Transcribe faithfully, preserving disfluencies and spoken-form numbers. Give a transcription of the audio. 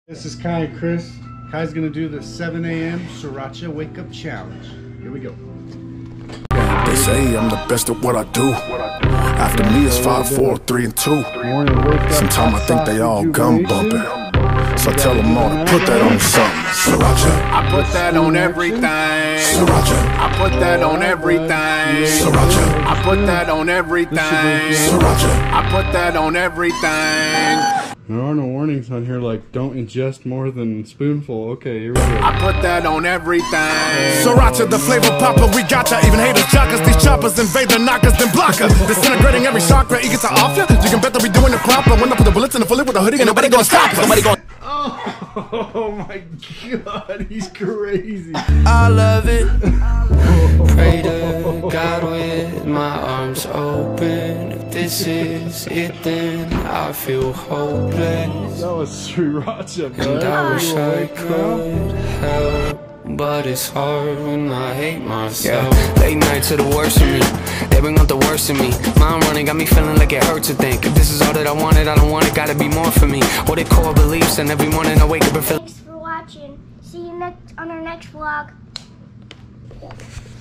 This is Kai and Chris. Kai's gonna do the seven A M Sriracha Wake Up Challenge. Here we go. They say I'm the best at what I do. After me it's five, four, three, and two. Sometimes I think they all gum bumping. So I tell them all to put that on something. Sriracha. I put that on everything. Sriracha. I put that on everything. Sriracha. I put that on everything. Sriracha. I put that on everything. There are no warnings on here like don't ingest more than a spoonful. Okay, here we go. I put that on everything. Sriracha, the flavor popper, we gotcha. Even haters jockers, these choppers invade the knockers, then blocker. Disintegrating every chakra, eager to off ya. You can bet that we doing it proper. When I put the bullets in the fully with the hoodie, and nobody gonna stop us. Nobody gonna. Oh my god, he's crazy. I love it. Pray to God with my arms open. If this is it, then I feel hopeless. That was Sriracha, bro. And I wish I could help, but it's hard when I hate myself. Yeah. Late nights are the worst of me. They bring out the worst in me. Mind running got me feeling like it hurts to think. If this is all that I wanted, I don't want it. Gotta be more for me. What it core beliefs, and every morning I wake up and feel. Thanks for watching. See you next on our next vlog.